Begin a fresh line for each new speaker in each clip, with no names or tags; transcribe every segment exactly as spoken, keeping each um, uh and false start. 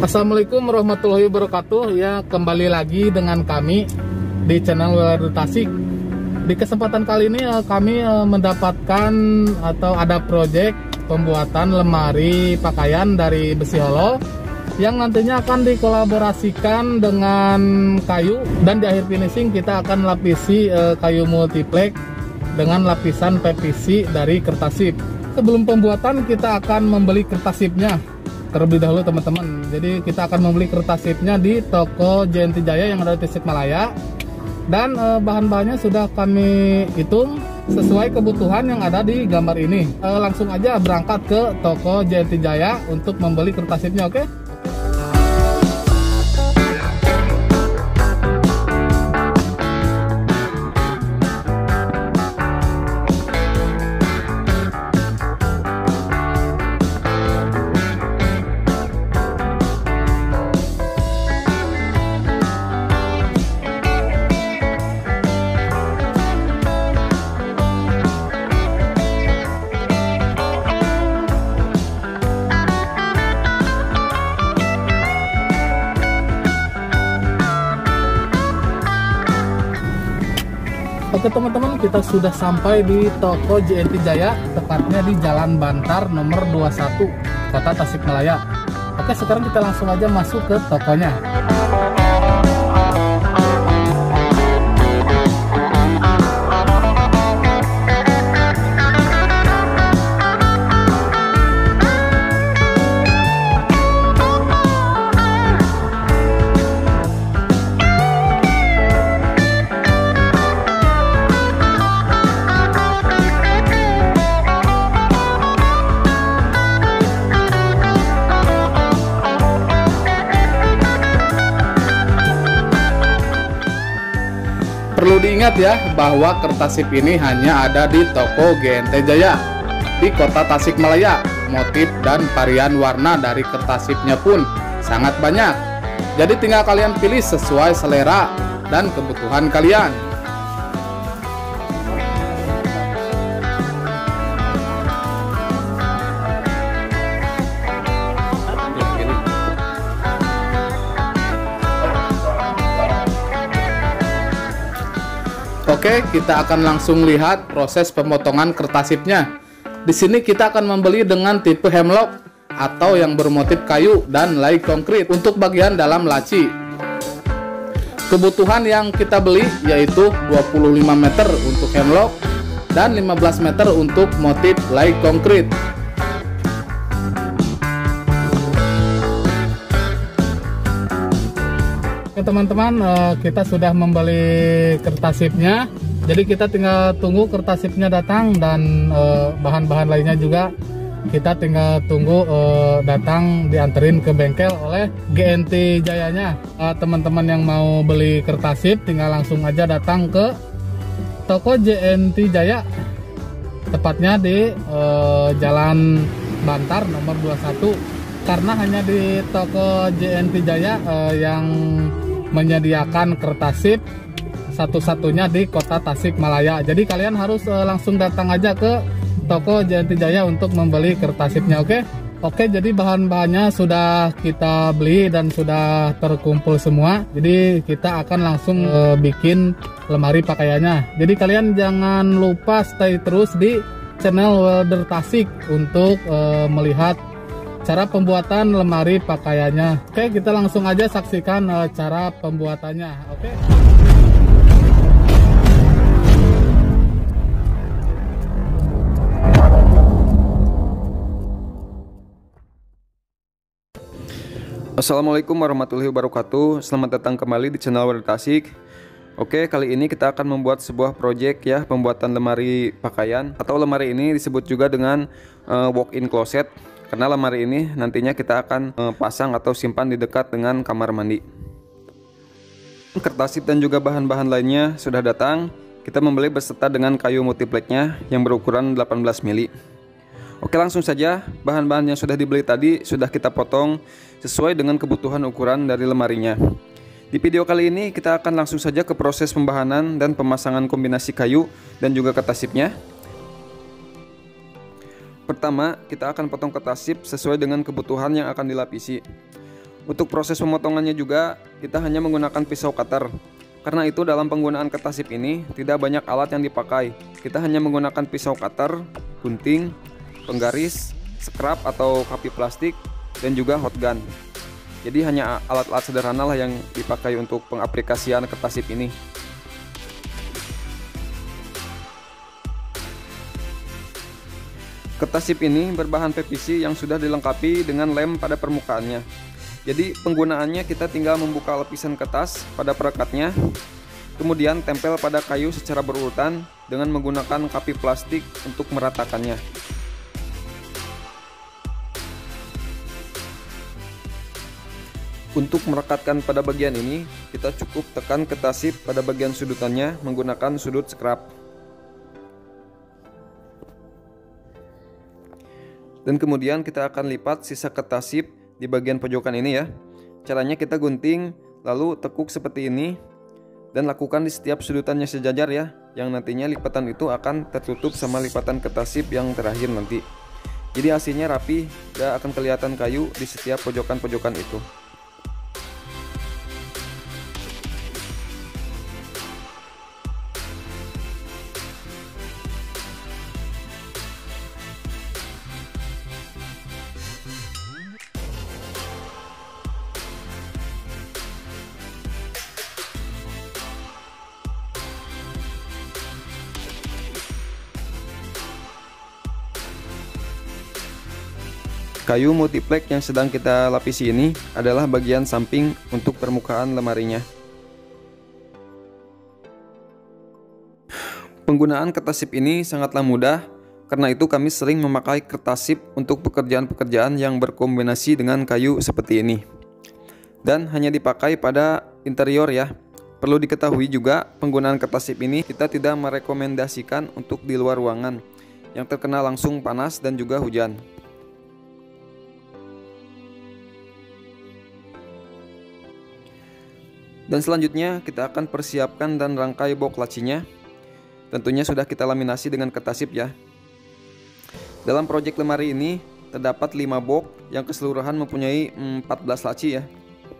Assalamualaikum warahmatullahi wabarakatuh. Ya, kembali lagi dengan kami di channel Welder Tasik. Di kesempatan kali ini kami mendapatkan atau ada proyek pembuatan lemari pakaian dari besi holo yang nantinya akan dikolaborasikan dengan kayu, dan di akhir finishing kita akan lapisi kayu multiplex dengan lapisan P V C dari kertas sip. Sebelum pembuatan kita akan membeli kertas sipnya terlebih dahulu teman-teman. Jadi kita akan membeli kertas sipnya di toko J N T Jaya yang ada di Tasikmalaya, dan e, bahan-bahannya sudah kami hitung sesuai kebutuhan yang ada di gambar ini. E, langsung aja berangkat ke toko J N T Jaya untuk membeli kertas sipnya, oke? Oke teman-teman, kita sudah sampai di toko J N T Jaya, tepatnya di Jalan Bantar nomor dua puluh satu, Kota Tasikmalaya. Oke, sekarang kita langsung aja masuk ke tokonya. Perlu diingat ya bahwa kertas sip ini hanya ada di toko J N T Jaya di Kota Tasikmalaya. Motif dan varian warna dari kertas sipnya pun sangat banyak. Jadi tinggal kalian pilih sesuai selera dan kebutuhan kalian. Oke, kita akan langsung lihat proses pemotongan kertas sipnya. Di sini kita akan membeli dengan tipe hemlock atau yang bermotif kayu dan lay konkrit untuk bagian dalam laci. Kebutuhan yang kita beli yaitu dua puluh lima meter untuk hemlock dan lima belas meter untuk motif lay konkrit. Teman-teman, kita sudah membeli kertas sipnya, jadi kita tinggal tunggu kertas sipnya datang, dan bahan-bahan lainnya juga kita tinggal tunggu datang dianterin ke bengkel oleh J N T Jayanya. Teman-teman yang mau beli kertas sip tinggal langsung aja datang ke toko J N T Jaya, tepatnya di Jalan Bantar nomor dua puluh satu, karena hanya di toko J N T Jaya yang menyediakan kertas sip satu-satunya di Kota Tasikmalaya. Jadi kalian harus uh, langsung datang aja ke toko J N T Jaya untuk membeli kertas sipnya, oke? Oke, jadi bahan-bahannya sudah kita beli dan sudah terkumpul semua. Jadi kita akan langsung uh, bikin lemari pakaiannya. Jadi kalian jangan lupa stay terus di channel Welder Tasik untuk uh, melihat cara pembuatan lemari pakaiannya. Oke, kita langsung aja saksikan uh, cara pembuatannya. Oke.
Assalamualaikum warahmatullahi wabarakatuh. Selamat datang kembali di channel Welder Tasik. Oke, kali ini kita akan membuat sebuah project ya, pembuatan lemari pakaian, atau lemari ini disebut juga dengan uh, walk-in closet. Karena lemari ini nantinya kita akan e, pasang atau simpan di dekat dengan kamar mandi. Kertas sip dan juga bahan-bahan lainnya sudah datang. Kita membeli beserta dengan kayu multiplexnya yang berukuran delapan belas mili. Oke, langsung saja. Bahan-bahan yang sudah dibeli tadi sudah kita potong sesuai dengan kebutuhan ukuran dari lemarinya. Di video kali ini kita akan langsung saja ke proses pembahanan dan pemasangan kombinasi kayu dan juga kertas sipnya. Pertama, kita akan potong kertas sip sesuai dengan kebutuhan yang akan dilapisi. Untuk proses pemotongannya juga kita hanya menggunakan pisau cutter. Karena itu dalam penggunaan ketasip ini tidak banyak alat yang dipakai. Kita hanya menggunakan pisau cutter, gunting, penggaris, scrap atau kapi plastik, dan juga hot gun. Jadi hanya alat-alat sederhana lah yang dipakai untuk pengaplikasian ketasip ini. Ketasip ini berbahan P V C yang sudah dilengkapi dengan lem pada permukaannya. Jadi penggunaannya kita tinggal membuka lapisan kertas pada perekatnya, kemudian tempel pada kayu secara berurutan dengan menggunakan kapi plastik untuk meratakannya. Untuk merekatkan pada bagian ini, kita cukup tekan ketasip pada bagian sudutannya menggunakan sudut scrap. Dan kemudian kita akan lipat sisa ketasip di bagian pojokan ini ya. Caranya kita gunting lalu tekuk seperti ini dan lakukan di setiap sudutannya sejajar ya, yang nantinya lipatan itu akan tertutup sama lipatan ketasip yang terakhir nanti. Jadi hasilnya rapi, gak akan kelihatan kayu di setiap pojokan-pojokan itu. Kayu multiplek yang sedang kita lapisi ini adalah bagian samping untuk permukaan lemarinya. Penggunaan ketasip ini sangatlah mudah, karena itu kami sering memakai ketasip untuk pekerjaan-pekerjaan yang berkombinasi dengan kayu seperti ini. Dan hanya dipakai pada interior ya. Perlu diketahui juga penggunaan ketasip ini kita tidak merekomendasikan untuk di luar ruangan yang terkena langsung panas dan juga hujan. Dan selanjutnya kita akan persiapkan dan rangkai box lacinya. Tentunya sudah kita laminasi dengan ketasip ya. Dalam proyek lemari ini terdapat lima box yang keseluruhan mempunyai empat belas laci ya.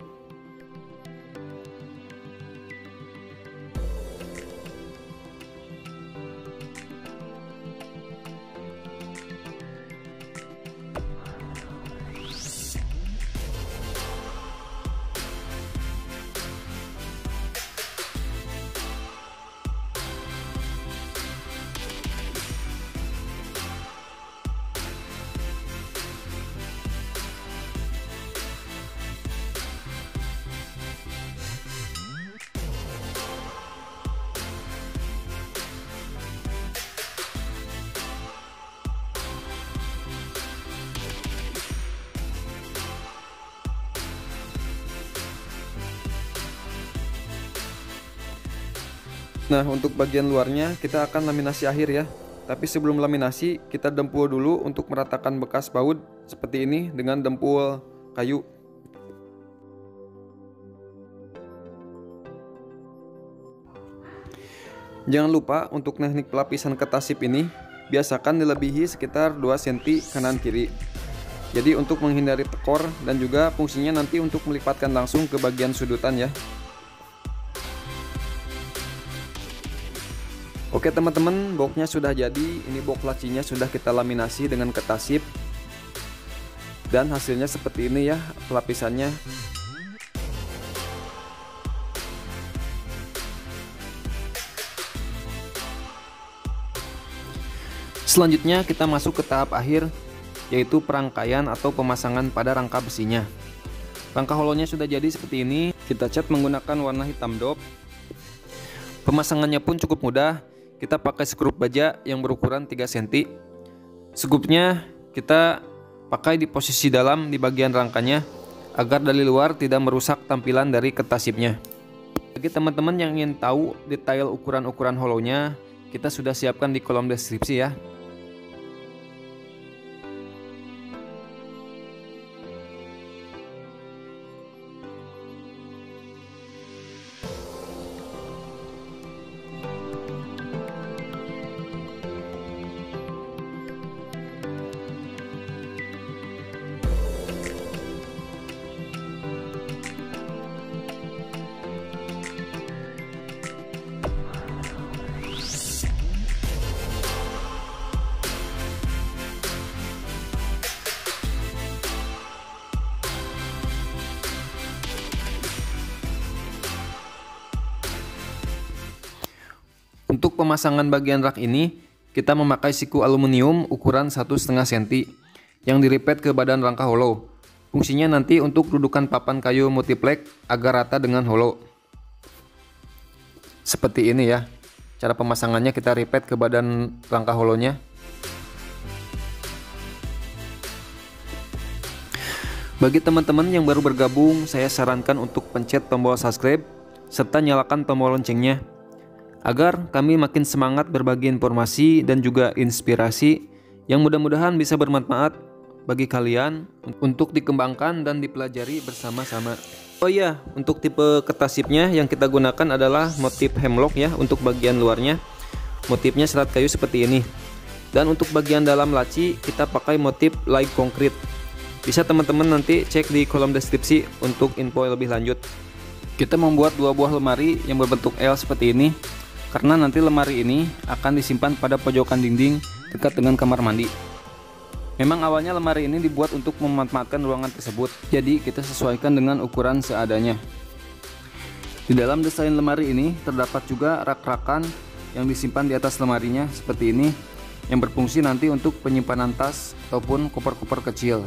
Nah, untuk bagian luarnya kita akan laminasi akhir ya. Tapi sebelum laminasi, kita dempul dulu untuk meratakan bekas baut seperti ini dengan dempul kayu. Jangan lupa untuk teknik pelapisan ketasip ini, biasakan dilebihi sekitar dua sentimeter kanan kiri. Jadi untuk menghindari tekor dan juga fungsinya nanti untuk melipatkan langsung ke bagian sudutan ya. Oke teman-teman, boxnya sudah jadi. Ini box lacinya sudah kita laminasi dengan ketasip. Dan hasilnya seperti ini ya pelapisannya. Selanjutnya kita masuk ke tahap akhir, yaitu perangkaian atau pemasangan pada rangka besinya. Rangka holonya sudah jadi seperti ini. Kita cat menggunakan warna hitam dop. Pemasangannya pun cukup mudah. Kita pakai skrup baja yang berukuran tiga sentimeter. Skrupnya kita pakai di posisi dalam di bagian rangkanya agar dari luar tidak merusak tampilan dari ketasipnya. Bagi teman-teman yang ingin tahu detail ukuran-ukuran holonya, kita sudah siapkan di kolom deskripsi ya. Untuk pemasangan bagian rak ini, kita memakai siku aluminium ukuran satu koma lima sentimeter yang diripet ke badan rangka holo. Fungsinya nanti untuk dudukan papan kayu multiplek agar rata dengan holo. Seperti ini ya. Cara pemasangannya kita ripet ke badan rangka holonya. Bagi teman-teman yang baru bergabung, saya sarankan untuk pencet tombol subscribe serta nyalakan tombol loncengnya agar kami makin semangat berbagi informasi dan juga inspirasi yang mudah-mudahan bisa bermanfaat bagi kalian untuk dikembangkan dan dipelajari bersama-sama. Oh iya, untuk tipe kertas sipnya yang kita gunakan adalah motif hemlock ya untuk bagian luarnya. Motifnya serat kayu seperti ini. Dan untuk bagian dalam laci kita pakai motif light konkrit. Bisa teman-teman nanti cek di kolom deskripsi untuk info lebih lanjut. Kita membuat dua buah lemari yang berbentuk L seperti ini karena nanti lemari ini akan disimpan pada pojokan dinding dekat dengan kamar mandi. Memang awalnya lemari ini dibuat untuk memanfaatkan ruangan tersebut, jadi kita sesuaikan dengan ukuran seadanya. Di dalam desain lemari ini terdapat juga rak-rakan yang disimpan di atas lemarinya seperti ini, yang berfungsi nanti untuk penyimpanan tas ataupun koper-koper kecil.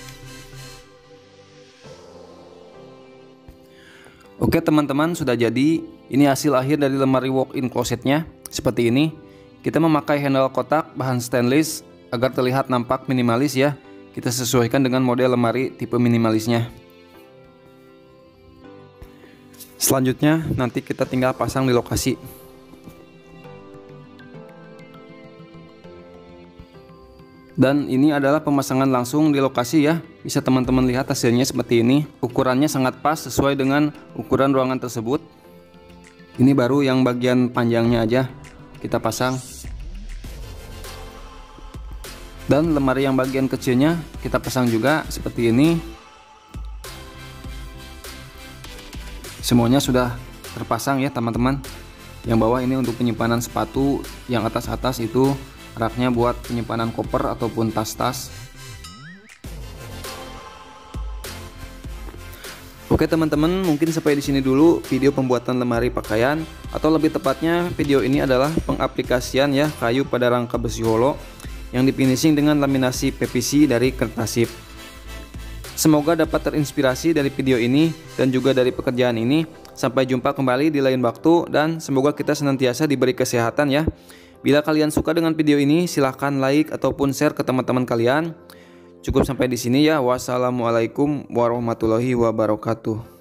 Oke teman-teman, sudah jadi. Ini hasil akhir dari lemari walk-in closetnya. Seperti ini. Kita memakai handle kotak bahan stainless agar terlihat nampak minimalis ya. Kita sesuaikan dengan model lemari tipe minimalisnya. Selanjutnya nanti kita tinggal pasang di lokasi. Dan ini adalah pemasangan langsung di lokasi ya. Bisa teman-teman lihat hasilnya seperti ini. Ukurannya sangat pas sesuai dengan ukuran ruangan tersebut. Ini baru yang bagian panjangnya aja kita pasang. Dan lemari yang bagian kecilnya kita pasang juga seperti ini. Semuanya sudah terpasang ya teman-teman. Yang bawah ini untuk penyimpanan sepatu, yang atas-atas itu raknya buat penyimpanan koper ataupun tas-tas. Oke teman-teman, mungkin sampai di sini dulu video pembuatan lemari pakaian, atau lebih tepatnya video ini adalah pengaplikasian ya kayu pada rangka besi holo yang difinishing dengan laminasi P V C dari kertas sip. Semoga dapat terinspirasi dari video ini dan juga dari pekerjaan ini. Sampai jumpa kembali di lain waktu dan semoga kita senantiasa diberi kesehatan ya. Bila kalian suka dengan video ini, silahkan like ataupun share ke teman-teman kalian. Cukup sampai di sini ya. Wassalamualaikum warahmatullahi wabarakatuh.